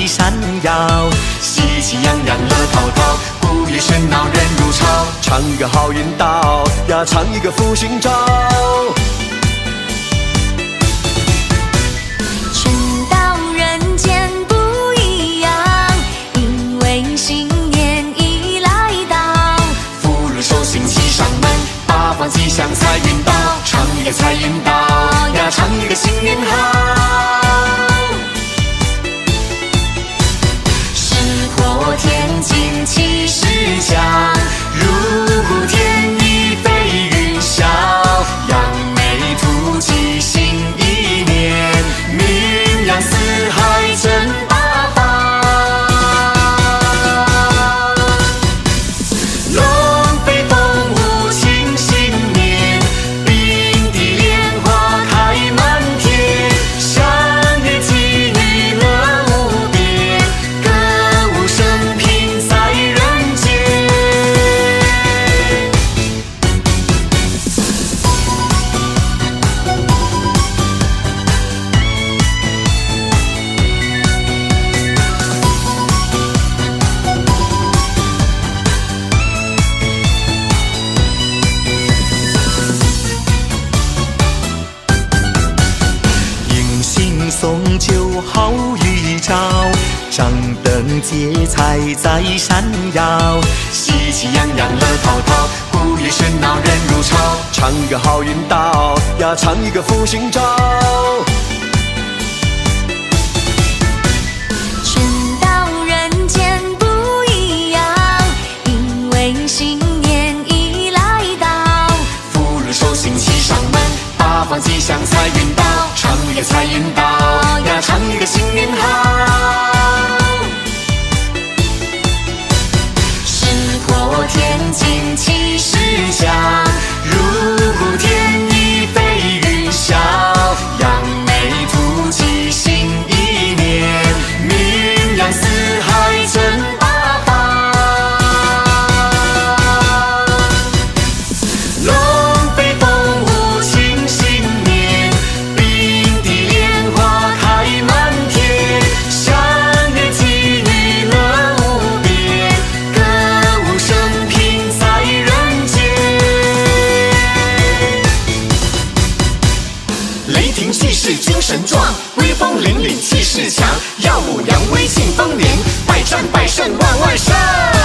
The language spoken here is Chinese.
山摇，喜气洋洋乐淘淘，鼓乐喧闹人如潮。唱一个好运到呀，唱一个福星照。 春到人间不一样，因为新年已来到。 福禄寿星齐上门，八方吉祥财运到。唱一个财运到呀，唱一个新年好。 天津气势强， 如天一飞云霄，扬眉吐气新一年，名扬四海争八方。龙飞凤舞庆新年，并蒂莲花开满天，相约妓女乐无边，歌舞升平在人间。迎新送旧好预兆，张灯结彩在山摇，喜气洋洋乐淘淘，鼓乐喧闹人如潮。唱一个好运到呀，唱一个福星照。 春到人间不一样，因为新年已来到。 福禄寿星齐上门，八方吉祥财运到。唱一个财运到呀，唱一个新年好。 石破天惊气势强， 如天一飞云霄，扬眉吐气新一年，名扬四海争八方。龙飞凤舞庆新年，并蒂莲花开满天，相约妓女乐无边，歌舞升平在人间。雷霆气势精神壮，威风凛凛气势强，耀武扬威庆丰年，百战百胜万万胜。